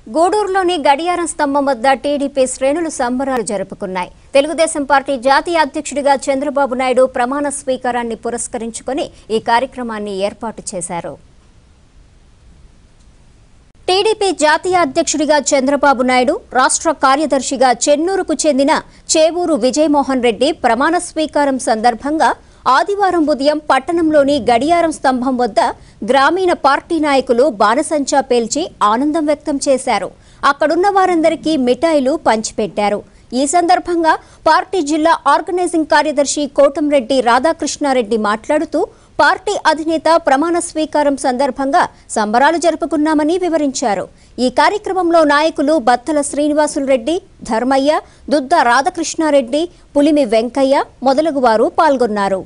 గూడూరులోని గడియారం స్తంభం వద్ద టీడీపీ శ్రేణులు సంబరాలు జరుపుకున్నాయి. తెలుగుదేశం పార్టీ జాతీయ అధ్యక్షుడిగా చంద్రబాబు నాయుడు ప్రమాణ స్వీకారాన్ని పురస్కరించుకొని ఈ కార్యక్రమాన్ని ఏర్పాటు చేశారు. టీడీపీ జాతీయ అధ్యక్షుడిగా చంద్రబాబు నాయుడు, రాష్ట్ర కార్యదర్శిగా చెన్నూరుకు చెందిన చేవూరు విజయమోహన్ రెడ్డి ప్రమాణ స్వీకారం సందర్భంగా ఆదివారం ఉదయం పట్టణంలోని గడియారం స్తంభం వద్ద గ్రామీణ పార్టీ నాయకులు బాణసంచా పేల్చి ఆనందం వ్యక్తం చేశారు. అక్కడున్న వారందరికీ మిఠాయిలు పంచిపెట్టారు. ఈ సందర్భంగా పార్టీ జిల్లా ఆర్గనైజింగ్ కార్యదర్శి కోటంరెడ్డి రాధాకృష్ణారెడ్డి మాట్లాడుతూ పార్టీ అధినేత ప్రమాణ స్వీకారం సందర్భంగా సంబరాలు జరుపుకున్నామని వివరించారు. ఈ కార్యక్రమంలో నాయకులు బత్తల శ్రీనివాసులరెడ్డి, ధర్మయ్య, దుద్ద రాధాకృష్ణారెడ్డి, పులిమి వెంకయ్య మొదలగు వారు పాల్గొన్నారు.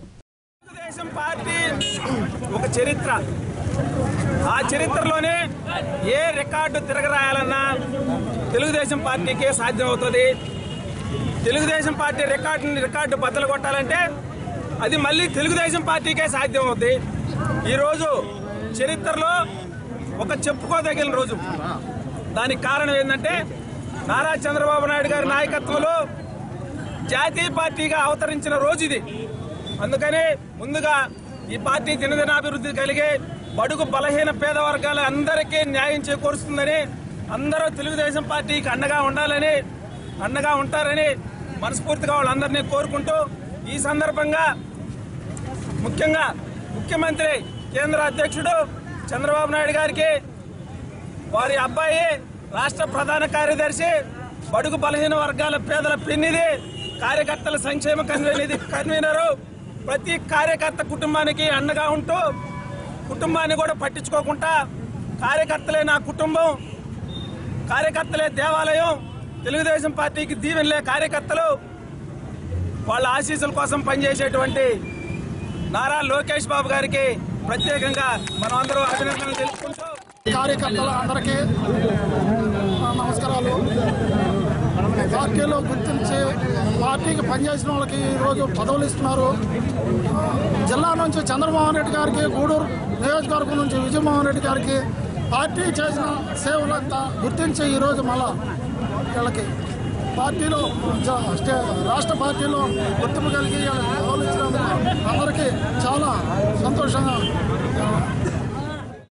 ఒక చరిత్ర, ఆ చరిత్రలోనే ఏ రికార్డు తిరగరాయాలన్నా తెలుగుదేశం పార్టీకే సాధ్యమవుతుంది. తెలుగుదేశం పార్టీ రికార్డు బద్దలు కొట్టాలంటే అది మళ్ళీ తెలుగుదేశం పార్టీకే సాధ్యమవుతుంది. ఈరోజు చరిత్రలో ఒక చెప్పుకోదగిన రోజు. దానికి కారణం ఏంటంటే నారా చంద్రబాబు నాయుడు గారి నాయకత్వంలో జాతీయ పార్టీగా అవతరించిన రోజు ఇది. అందుకని ముందుగా ఈ పార్టీ దినదినాభివృద్ధి కలిగే బడుగు బలహీన పేద వర్గాల అందరికీ న్యాయం చేకూరుస్తుందని, అందరూ తెలుగుదేశం పార్టీకి అండగా ఉండాలని, అండగా ఉంటారని మనస్ఫూర్తిగా వాళ్ళందరినీ కోరుకుంటూ, ఈ సందర్భంగా ముఖ్యంగా ముఖ్యమంత్రి కేంద్ర అధ్యక్షుడు చంద్రబాబు నాయుడు గారికి, వారి అబ్బాయి రాష్ట్ర ప్రధాన కార్యదర్శి, బడుగు బలహీన వర్గాల పేదల పెన్నిధి, కార్యకర్తల సంక్షేమ కన్వీనరు, ప్రతి కార్యకర్త కుటుంబానికి అండగా ఉంటూ కుటుంబాన్ని కూడా పట్టించుకోకుండా కార్యకర్తలే నా కుటుంబం, కార్యకర్తలే దేవాలయం, తెలుగుదేశం పార్టీకి దీవెనలే కార్యకర్తలు, వాళ్ళ ఆశీస్సుల కోసం పనిచేసేటువంటి నారా లోకేష్ బాబు గారికి ప్రత్యేకంగా మనం అందరూ అభినందనలు తెలుపుకుంటూ, కార్యకర్తల అందరికీ నమస్కారాలు. పార్టీలో గుర్తించి పార్టీకి పనిచేసిన వాళ్ళకి ఈరోజు పదవులు ఇస్తున్నారు. జిల్లా నుంచి చంద్రమోహన్ రెడ్డి గారికి, గూడూరు నియోజకవర్గం నుంచి విజయమోహన్ రెడ్డి గారికి పార్టీ చేసిన సేవలంతా గుర్తించి ఈరోజు మళ్ళా వీళ్ళకి పార్టీలో రాష్ట్ర పార్టీలో గుర్తింపు కలిగి పదవులు ఇచ్చినందుకు అందరికీ చాలా సంతోషంగా